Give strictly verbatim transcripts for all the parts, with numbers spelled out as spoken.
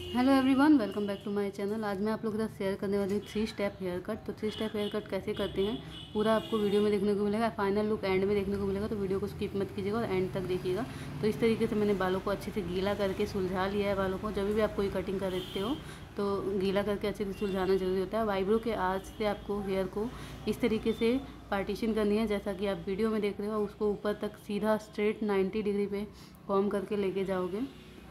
Hello everyone, welcome back to my channel. आज मैं आप लोगों के साथ शेयर करने वाली हूँ थ्री स्टेप हेयर कट। तो थ्री स्टेप हेयर कट कैसे करते हैं पूरा आपको वीडियो में देखने को मिलेगा। फाइनल लुक एंड में देखने को मिलेगा, तो वीडियो को स्किप मत कीजिएगा और एंड तक देखिएगा। तो इस तरीके से मैंने बालों को अच्छे से गीला करके सुलझा लिया है। बालों को जब भी आप कोई कटिंग कर देते हो तो गीला करके अच्छे से सुलझाना जरूरी होता है। वाइब्रो के आज से आपको हेयर को इस तरीके से पार्टीशन करनी है, जैसा कि आप वीडियो में देख रहे हो। उसको ऊपर तक सीधा स्ट्रेट नाइन्टी डिग्री पे कॉम करके लेके जाओगे।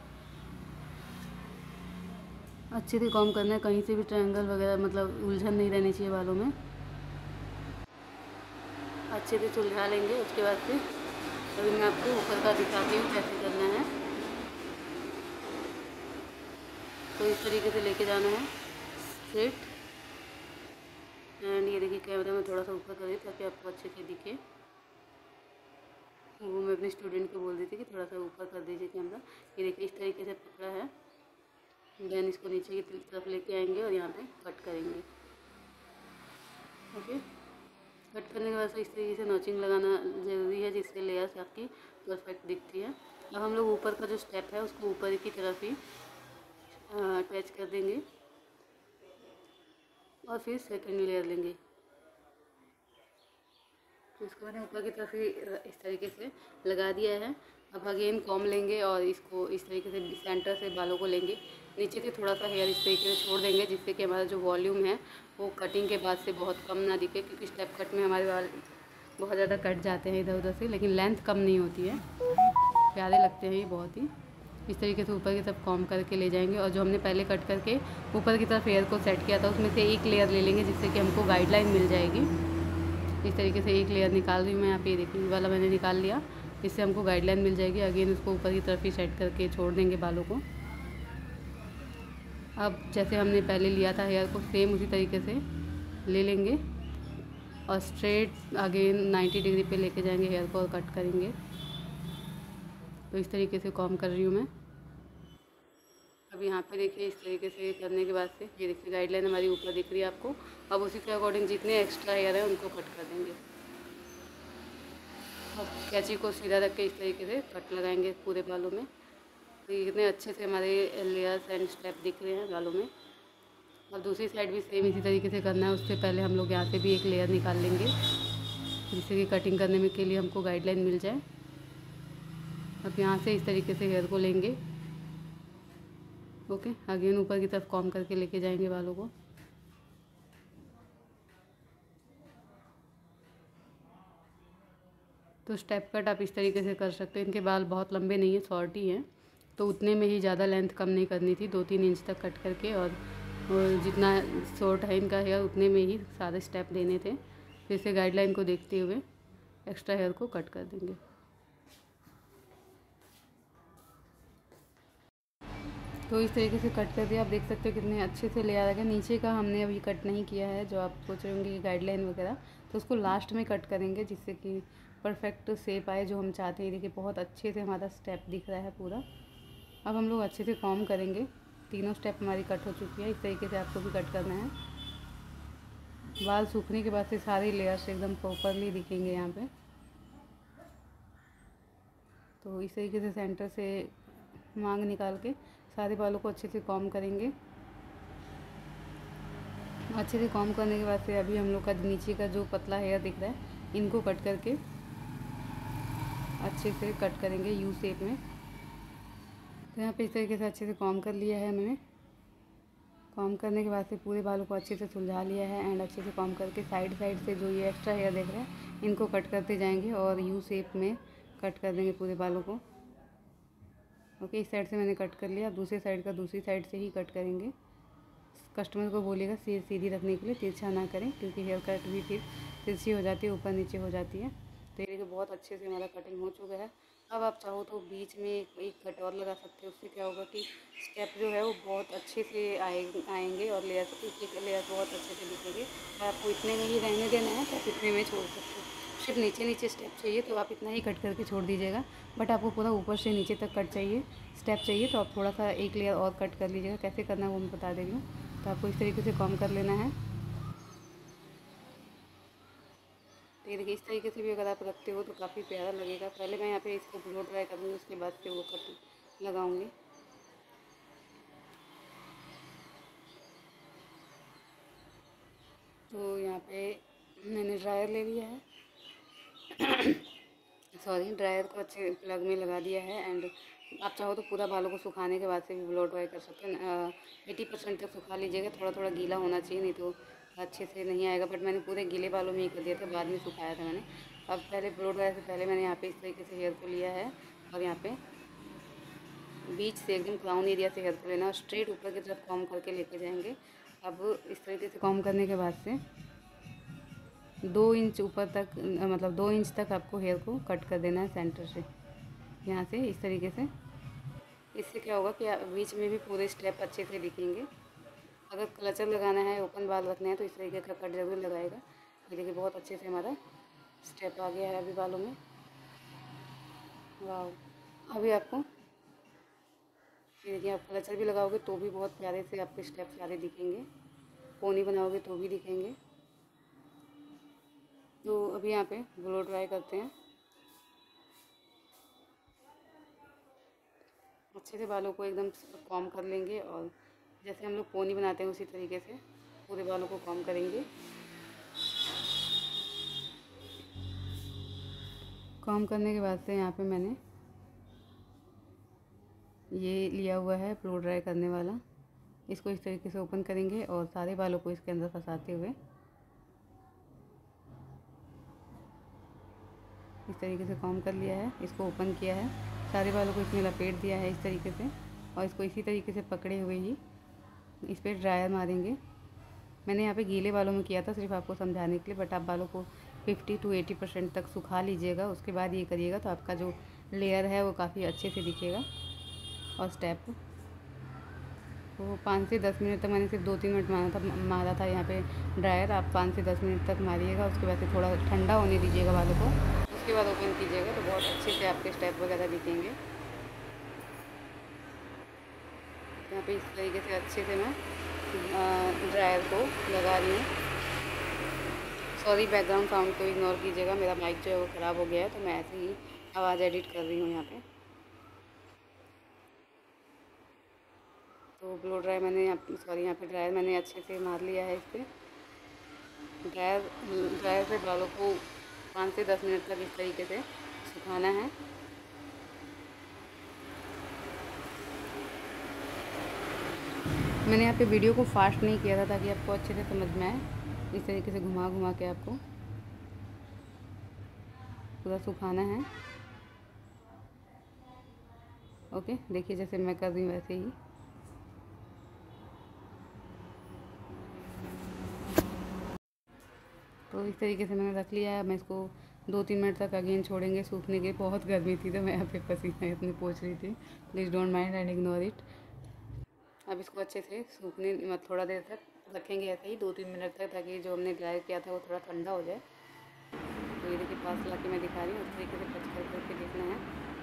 अच्छे से कॉम करना है, कहीं से भी ट्रायंगल वगैरह मतलब उलझन नहीं रहनी चाहिए बालों में। अच्छे से सुलझा लेंगे। उसके बाद फिर अभी मैं आपको ऊपर का दिखाती हूँ कैसे करना है। तो इस तरीके से लेके जाना है स्ट्रेट। एंड ये देखिए, कैमरा में थोड़ा सा ऊपर करिए ताकि आपको अच्छे से दिखे। वो मैं अपने स्टूडेंट को बोल दी थी कि थोड़ा सा ऊपर कर दीजिए कैमरा। ये देखिए, इस तरीके से पकड़ा है। देन इसको नीचे की तरफ लेके आएंगे और यहाँ पे कट करेंगे। ओके, कट करने के बाद से इस तरीके से नॉचिंग लगाना ज़रूरी है, जिससे लेयर्स आपकी परफेक्ट दिखती है। अब हम लोग ऊपर का जो स्टेप है उसको ऊपर की तरफ ही अटैच कर देंगे और फिर सेकंड लेयर लेंगे। तो इसको मैंने ऊपर की तरफ ही इस तरीके से लगा दिया है। अब अगेन कॉम लेंगे और इसको इस तरीके से सेंटर से बालों को लेंगे। नीचे से थोड़ा सा हेयर इस तरीके से छोड़ देंगे, जिससे कि हमारा जो वॉल्यूम है वो कटिंग के बाद से बहुत कम ना दिखे, क्योंकि स्टेप कट में हमारे बाल बहुत ज़्यादा कट जाते हैं इधर उधर से, लेकिन लेंथ कम नहीं होती है। प्यारे लगते हैं ये बहुत ही। इस तरीके से ऊपर की तरफ कॉम करके ले जाएंगे और जो हमने पहले कट करके ऊपर की तरफ हेयर को सेट किया था उसमें से एक लेयर ले लेंगे, जिससे कि हमको गाइडलाइन मिल जाएगी। इस तरीके से एक लेयर निकाल रही हूँ मैं यहाँ पे। देखिए, ये वाला मैंने निकाल लिया। इससे हमको गाइडलाइन मिल जाएगी। अगेन उसको ऊपर की तरफ ही सेट करके छोड़ देंगे बालों को। अब जैसे हमने पहले लिया था हेयर को, सेम उसी तरीके से ले लेंगे और स्ट्रेट अगेन नाइन्टी डिग्री पे लेके जाएंगे हेयर को और कट करेंगे। तो इस तरीके से कॉम कर रही हूँ मैं। अब यहाँ पे देखिए, इस तरीके से करने के बाद से ये देखिए गाइडलाइन हमारी ऊपर दिख रही है आपको। अब उसी के अकॉर्डिंग जितने एक्स्ट्रा हेयर है उनको कट कर देंगे। अब कैंची को सीधा रख के इस तरीके से कट लगाएंगे पूरे बालों में। तो कितने अच्छे से हमारे लेयर्स एंड स्टेप दिख रहे हैं बालों में। अब दूसरी साइड भी सेम इसी तरीके से करना है। उससे पहले हम लोग यहाँ से भी एक लेयर निकाल लेंगे, जिससे कि कटिंग करने में के लिए हमको गाइडलाइन मिल जाए। अब यहाँ से इस तरीके से हेयर को लेंगे। ओके, अगेन ऊपर की तरफ कॉम करके लेके जाएंगे बालों को। तो स्टेप कट आप इस तरीके से कर सकते हैं। इनके बाल बहुत लंबे नहीं है, शॉर्ट ही हैं, तो उतने में ही ज़्यादा लेंथ कम नहीं करनी थी। दो तीन इंच तक कट करके और, और जितना शॉर्ट है इनका हेयर उतने में ही सारे स्टेप देने थे। फिर से गाइडलाइन को देखते हुए एक्स्ट्रा हेयर को कट कर देंगे। तो इस तरीके से कट कर दिया। आप देख सकते हो कितने अच्छे से लेयर आ गया। नीचे का हमने अभी कट नहीं किया है, जो आप सोच रहे होंगे कि गाइडलाइन वगैरह, तो उसको लास्ट में कट करेंगे, जिससे कि परफेक्ट शेप आए जो हम चाहते हैं। देखिए, बहुत अच्छे से हमारा स्टेप दिख रहा है पूरा। अब हम लोग अच्छे से कॉम करेंगे। तीनों स्टेप हमारी कट हो चुकी है। इस तरीके से आपको भी कट करना है। बाल सूखने के बाद से सारे लेयर्स एकदम प्रॉपरली दिखेंगे यहाँ पे। तो इस तरीके से सेंटर से मांग निकाल के सारे बालों को अच्छे से कॉम करेंगे। अच्छे से कॉम करने के बाद से अभी हम लोग का नीचे का जो पतला हेयर दिख रहा है, इनको कट करके अच्छे से कट करेंगे यू शेप में। तो यहाँ पे इस तरीके से अच्छे से कॉम कर लिया है मैंने। कॉम करने के बाद से पूरे बालों को अच्छे से सुलझा लिया है एंड अच्छे से कॉम करके साइड साइड से जो ये एक्स्ट्रा हेयर देख रहे हैं इनको कट करते जाएंगे और यू शेप में कट कर देंगे पूरे बालों को। ओके, इस साइड से मैंने कट कर लिया। दूसरी साइड का दूसरी साइड से ही कट करेंगे। कस्टमर को बोलिएगा सिर सीधी रखने के लिए, तिरछा ना करें, क्योंकि हेयर कट भी फिर तिरछी हो जाती है, ऊपर नीचे हो जाती है। तो ये देखिए, बहुत अच्छे से हमारा कटिंग हो चुका है। अब आप चाहो तो बीच में एक एक कट और लगा सकते हो। उससे क्या होगा कि स्टेप जो है वो बहुत अच्छे से आए आएंगे और लेयर एक एक लेयर बहुत अच्छे से दिखेंगे। और आपको इतने में ही रहने देना है तो आप इतने में छोड़ सकते हो। सिर्फ नीचे नीचे स्टेप चाहिए तो आप इतना ही कट करके छोड़ दीजिएगा। बट आपको पूरा ऊपर से नीचे तक कट चाहिए, स्टेप चाहिए, तो आप थोड़ा सा एक लेयर और कट कर लीजिएगा। कैसे करना है वो मैं बता दे रही हूँ। तो आपको इस तरीके से कॉम कर लेना है। तो ये देखिए, इस तरीके से भी अगर आप रखते हो तो काफ़ी प्यारा लगेगा। पहले मैं यहाँ पे इसको ब्लो ड्राई करूँगी, उसके बाद से वो कट लगाऊँगी। यहाँ पे मैंने ड्रायर ले लिया है सॉरी ड्रायर को अच्छे प्लग में लगा दिया है। एंड आप चाहो तो पूरा बालों को सुखाने के बाद से भी ब्लो ड्राई कर सकते हैं। एटी परसेंट तक सुखा लीजिएगा, थोड़ा थोड़ा गीला होना चाहिए, नहीं तो अच्छे से नहीं आएगा। बट मैंने पूरे गीले बालों में ही कर दिया था, बाद में सुखाया था मैंने। अब पहले ब्लो ड्राई से पहले मैंने यहाँ पे इस तरीके से हेयर को लिया है और यहाँ पे बीच से एकदम क्राउन एरिया से हेयर को लेना और स्ट्रेट ऊपर की तरफ कॉम करके लेके जाएंगे। अब इस तरीके से कॉम करने के बाद से दो इंच ऊपर तक, मतलब दो इंच तक आपको हेयर को कट कर देना है सेंटर से, यहाँ से इस तरीके से। इससे क्या होगा कि बीच में भी पूरे स्टेप अच्छे से दिखेंगे। अगर क्लचर लगाना है, ओपन बाल रखने हैं, तो इस तरीके का कट जरूर लगाएगा। ये देखिए बहुत अच्छे से हमारा स्टेप आ गया है अभी बालों में। वाह, अभी आपको ये देखिए, आप क्लचर भी लगाओगे तो भी बहुत प्यारे से आपके स्टेप सारे दिखेंगे, पोनी बनाओगे तो भी दिखेंगे। तो अभी यहाँ पे ब्लो ड्राई करते हैं। अच्छे से बालों को एकदम कॉम कर लेंगे और जैसे हम लोग पोनी बनाते हैं उसी तरीके से पूरे बालों को कॉम करेंगे। कॉम करने के बाद से यहाँ पे मैंने ये लिया हुआ है ब्लो ड्राई करने वाला। इसको इस तरीके से ओपन करेंगे और सारे बालों को इसके अंदर फंसाते हुए इस तरीके से कॉम कर लिया है। इसको ओपन किया है, सारे बालों को इसमें लपेट दिया है इस तरीके से और इसको इसी तरीके से पकड़े हुए ही इस पर ड्रायर मारेंगे। मैंने यहाँ पे गीले बालों में किया था सिर्फ आपको समझाने के लिए, बट आप बालों को फिफ्टी टू एटी परसेंट तक सुखा लीजिएगा, उसके बाद ये करिएगा तो आपका जो लेयर है वो काफ़ी अच्छे से दिखेगा। और स्टेप तो पाँच से दस मिनट तक, मैंने सिर्फ दो तीन मिनट मारा था मारा था यहाँ पे ड्रायर। आप पाँच से दस मिनट तक मारिएगा, उसके बाद से थोड़ा ठंडा होने दीजिएगा बालों को, उसके बाद ओपन कीजिएगा तो बहुत अच्छे से आपके स्टेप वगैरह दिखेंगे। यहाँ पे इस तरीके से अच्छे से मैं ड्रायर को लगा रही हूँ। सॉरी बैकग्राउंड साउंड को इग्नोर कीजिएगा, मेरा माइक जो है वो ख़राब हो गया है तो मैं ऐसे ही आवाज़ एडिट कर रही हूँ यहाँ पे। तो ब्लो ड्राई मैंने यहाँ सॉरी यहाँ पे ड्रायर मैंने अच्छे से मार लिया है। इस पर ड्रायर ड्रायर से बालों को पाँच से दस मिनट तक इस तरीके से सुखाना है। मैंने यहाँ पे वीडियो को फास्ट नहीं किया था ताकि आपको अच्छे से समझ में आए। इस तरीके से घुमा घुमा के आपको पूरा सुखाना है। ओके, देखिए जैसे मैं कर रही हूँ वैसे ही। तो इस तरीके से मैंने रख लिया है। मैं इसको दो तीन मिनट तक अगेन छोड़ेंगे सूखने के। बहुत गर्मी थी तो मैं यहाँ पे पसीना अपनी पोंछ रही थी, please don't mind and ignore it. अब इसको अच्छे से सूखने मतलब थोड़ा देर तक रखेंगे ऐसे ही दो तीन मिनट तक, ताकि जो हमने ड्राई किया था वो थोड़ा ठंडा हो जाए। तो ये देखिए पास ला के मैं दिखा रही हूँ, उस तरीके से टच कर करके देखना है।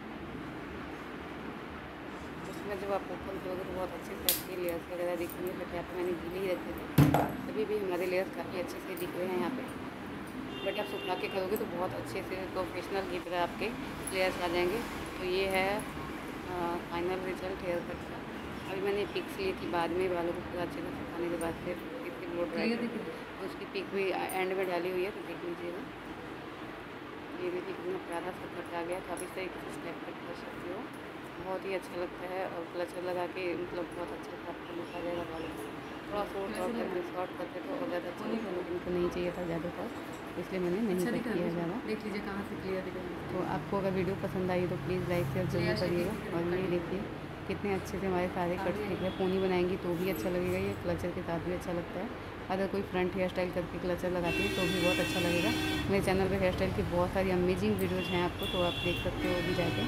उसमें जब आप ओपन करोगे तो बहुत अच्छे से आपकी लेयर्स वगैरह दिखेंगे। बट यहाँ पर मैंने गीले ही रखे थे, अभी भी हमारे लेयर्स काफ़ी अच्छे से दिख रहे हैं यहाँ पे। बट आप सुखा के करोगे तो बहुत अच्छे से प्रोफेशनल की तरह आपके लेयर्स आ जाएंगे। तो ये है फाइनल रिजल्ट हेयर कट का। अभी मैंने पिक्स ली थी बाद में बालों को पूरा अच्छे से सुखाने के बाद फिर इसकी ब्लो ड्राई की, तो उसकी पिक भी एंड में डाली हुई है, तो देख लीजिएगा। ये देखिए कितना प्यारा सा कट आ गया। तो आप इस तरीके से स्टेप कट कर सकते हो, बहुत ही अच्छा लगता है। और क्लचर लगा के मतलब बहुत अच्छा सा आपको लुक आ जाएगा बालों को। थोड़ा शॉर्ट शॉर्ट करके शॉर्ट करते तो और ज़्यादा अच्छा लगता, लेकिन तो नहीं चाहिए था ज़्यादा शॉर्ट, इसलिए मैंने नहीं कट किया ज़्यादा। देख लीजिए कहाँ से क्लियर दिख रहा है। तो आपको अगर वीडियो पसंद आई तो प्लीज़ लाइक शेयर जरूर करिएगा। और ये देखिए कितने अच्छे से हमारे सारे कट्स दिख रहे हैं। पोनी बनाएंगी तो भी अच्छा लगेगा, ये क्लचर के साथ भी अच्छा लगता है। अगर कोई फ्रंट हेयर स्टाइल करके क्लचर लगाती है तो भी बहुत अच्छा लगेगा। मेरे चैनल पे हेयर स्टाइल की बहुत सारी अमेजिंग वीडियोज़ हैं आपको, तो आप देख सकते हो भी जाके।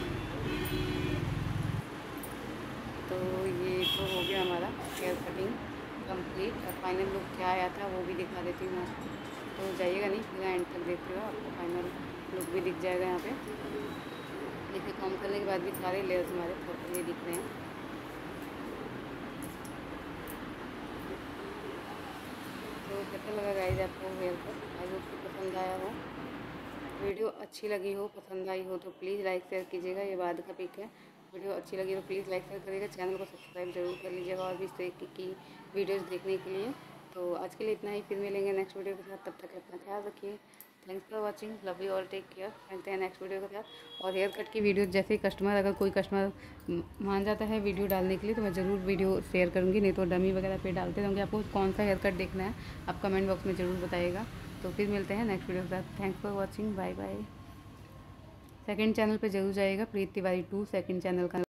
तो ये तो हो गया हमारा हेयर कटिंग कंप्लीट। और फाइनल लुक क्या आया था वो भी दिखा देती हूँ आपको, तो जाइएगा नहीं पूरा एंड तक देखते हो, आपको फाइनल लुक भी दिख जाएगा यहाँ पे। देखिए कॉम करने के बाद भी सारे लेयर्स हमारे प्रॉपर्ली दिख रहे हैं। तो कैसा लगा गाइस आपको हेयर कट? आई होप कि पसंद आया हो। वीडियो अच्छी लगी हो, पसंद आई हो तो प्लीज़ लाइक शेयर कीजिएगा। ये बाद का पिक है। वीडियो अच्छी लगी तो प्लीज़ लाइक शेयर करिएगा, चैनल को सब्सक्राइब जरूर कर लीजिएगा और भी इस तरीके की वीडियोज़ देखने के लिए। तो आज के लिए इतना ही, फिर मिलेंगे नेक्स्ट वीडियो के साथ। तब तक अपना ख्याल रखिए। Thanks for watching, love you all, take care. मिलते हैं नेक्स्ट वीडियो के साथ। और हेयर कट की वीडियो जैसे ही कस्टमर, अगर कोई कस्टमर मान जाता है वीडियो डालने के लिए, तो मैं ज़रूर वीडियो शेयर करूँगी, नहीं तो डमी वगैरह पे डालते रहूँगी। आपको कौन सा हेयर कट देखना है आप कमेंट बॉक्स में ज़रूर बताइएगा। तो फिर मिलते हैं नेक्स्ट वीडियो के साथ। Thanks for watching, bye bye. Second channel पे जरूर जाइएगा, Preet Tiwari two second channel का